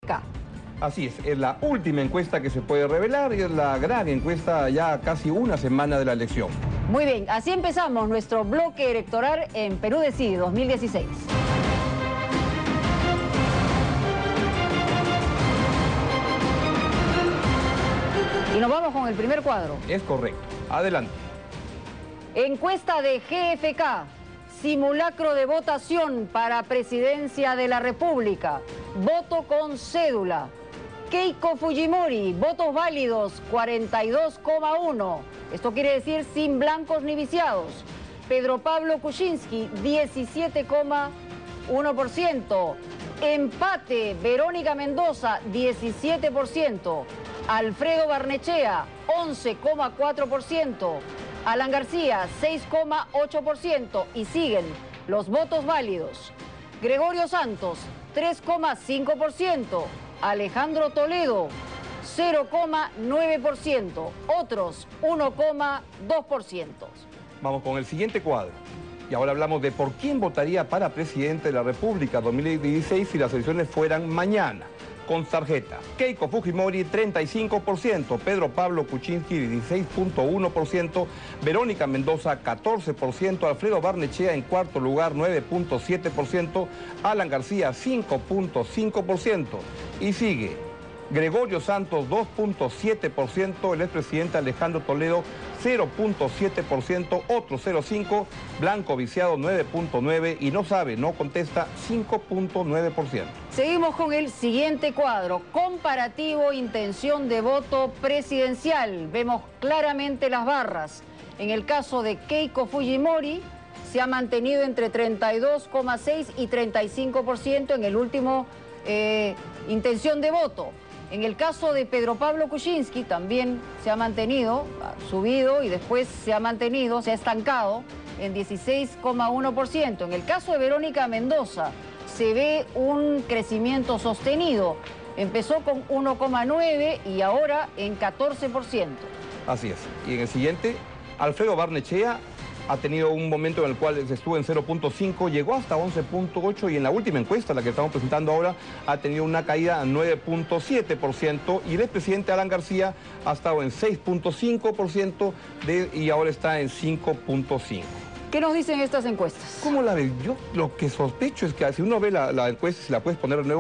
GFK. Así es la última encuesta que se puede revelar y es la gran encuesta ya casi una semana de la elección. Muy bien, así empezamos nuestro bloque electoral en Perú Decide 2016. Y nos vamos con el primer cuadro. Es correcto. Adelante. Encuesta de GFK. Simulacro de votación para presidencia de la República. Voto con cédula. Keiko Fujimori, votos válidos 42,1. Esto quiere decir sin blancos ni viciados. Pedro Pablo Kuczynski, 17,1%. Empate, Verónica Mendoza, 17%. Alfredo Barnechea, 11,4%. Alan García, 6,8%. Y siguen los votos válidos. Gregorio Santos, 3,5%. Alejandro Toledo, 0,9%. Otros, 1,2%. Vamos con el siguiente cuadro. Y ahora hablamos de por quién votaría para presidente de la República 2016 si las elecciones fueran mañana. Con tarjeta. Keiko Fujimori, 35%. Pedro Pablo Kuczynski, 16,1%. Verónica Mendoza, 14%. Alfredo Barnechea en cuarto lugar, 9,7%. Alan García, 5,5%. Y sigue Gregorio Santos, 2,7%. El expresidente Alejandro Toledo, 0,7%. Otro 0,5%. Blanco viciado, 9,9%. Y no sabe, no contesta, 5,9%. Seguimos con el siguiente cuadro. Comparativo intención de voto presidencial. Vemos claramente las barras. En el caso de Keiko Fujimori, se ha mantenido entre 32,6% y 35% en el último intención de voto. En el caso de Pedro Pablo Kuczynski también se ha mantenido, ha subido y después se ha mantenido, se ha estancado en 16,1%. En el caso de Verónica Mendoza se ve un crecimiento sostenido. Empezó con 1,9% y ahora en 14%. Así es. Y en el siguiente, Alfredo Barnechea ha tenido un momento en el cual estuvo en 0,5%, llegó hasta 11,8% y en la última encuesta, la que estamos presentando ahora, ha tenido una caída a 9,7% y el expresidente Alan García ha estado en 6,5% y ahora está en 5,5%. ¿Qué nos dicen estas encuestas? ¿Cómo la ves? Yo lo que sospecho es que si uno ve la encuesta, si la puedes poner de nuevo,